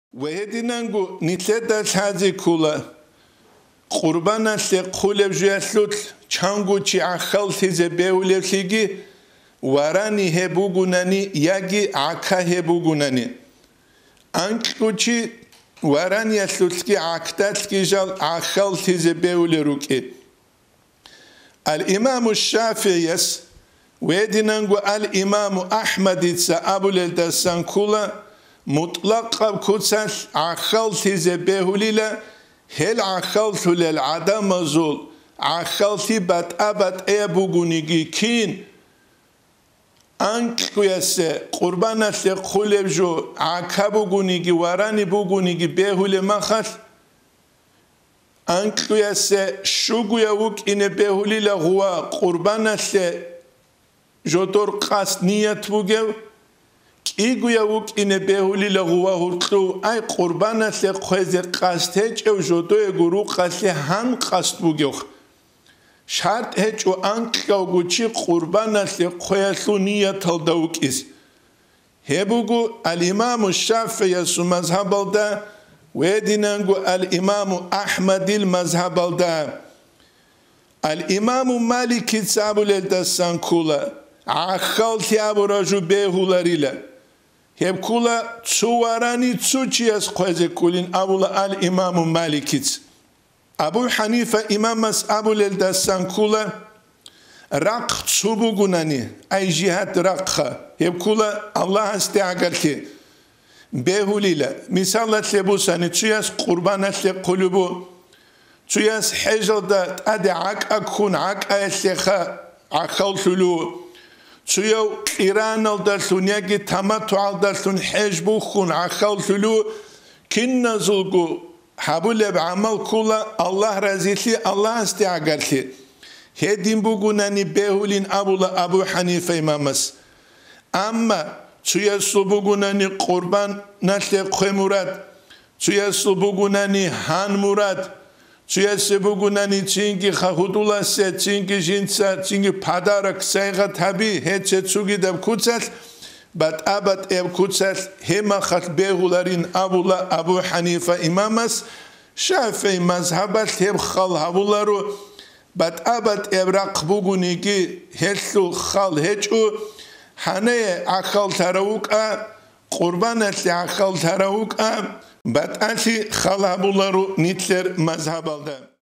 وهدينانغو نتلتا الحازي كولا قربانا سيقولب جيسلوت چانغو چي عخل تيزي بيوليب سيجي وراني هبوغوناني ياجي عكا هبوغوناني انكو چي وراني يسلوتكي عكتاتكي جال عخل تيزي بيولي روكي الإمام الشافعي وهدينانغو الإمام أحمد أبو للدسان كولا مطلق كوتسال عخلتي زبيهوليلا هل عخلتو للعدم زول عخلتي بات أبات أبوغونيجي كين أنكو يسي قربانا تقولب جو عكابوغونيجي وراني بوغونيجي بيهولي مخل أنكو يسي شوغو يوك إن بيهوليلا غوا قربانا جوتور قاس نيت بوغيو إيجو يوك إن بيهولي لغوا هرتلو أي قربانا سيقوزي قاستيج أو جوتو يغورو قاسي هان قاست بوغيوخ شارت هيج و أنك يوغوشي قربانا سيقوزي نية تلدوك إس هبوغو الإمام الشافعي يسو مذهب الدا ويدينانغو الإمام أحمد المذهب الدا الإمام مالك تسابو للدسان كولا عخلتي أبو رجو بيهولاريلا هب كولا تسواراني تسوچيس قوزي كولين أبولا الإمام مالكيت أبو حنيفة إمام أبو للدسان كولا رق تسوبوغوناني أي جهات رقها هب كولا الله استعقلتي بيهوليلا مثال تلبوساني تسويس قربانا تلقلبو تسويس حجر دا أدي عك أكون عك أيسيخا عخلتلو تسويو إيران الدرسون يجي تمتع الدرسون حجبو خون عخلتلو كنا زلقو حبول بعمل كولا الله رزيلي الله استعقلتي هدين بوغوناني بيهولين أبو حنيفة إمامس أما تسويسو بوغوناني قربان نسل قمرات تسويسو بوغوناني هان مراد تسويسو بوغوناني تينكي خهدولا سي تينكي جنسا تينكي پادارك سيغة تبي هيتشي تسوغي دب كوتسل بات أبات اب كوتسل هما خط بيهولارين أبو حنيفة إمامس شافعي مذهبات هب خال هبولارو بات أبات اب رقبوغونيكي هلسو خال هيتشو حنية عخال تراوك قربانة عخال تراوك بات أنتي خال هبولارو نيتلر مذهب الدا